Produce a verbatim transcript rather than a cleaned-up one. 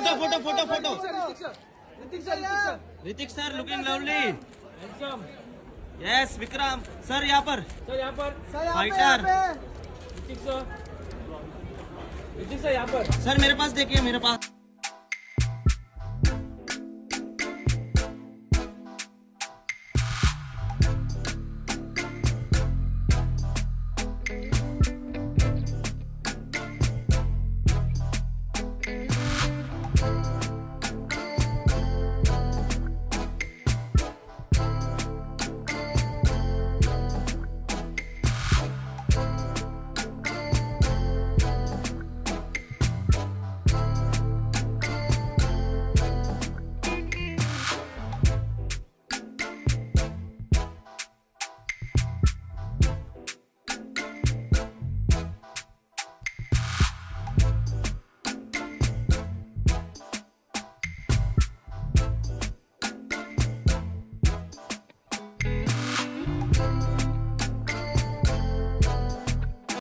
Photo photo photo photo Hrithik sir, Hrithik sir looking lovely. Yes Vikram sir यहाँ पर, sir यहाँ पर, Fighter. Hrithik sir, Hrithik sir यहाँ पर। सर मेरे पास देखिए, मेरे पास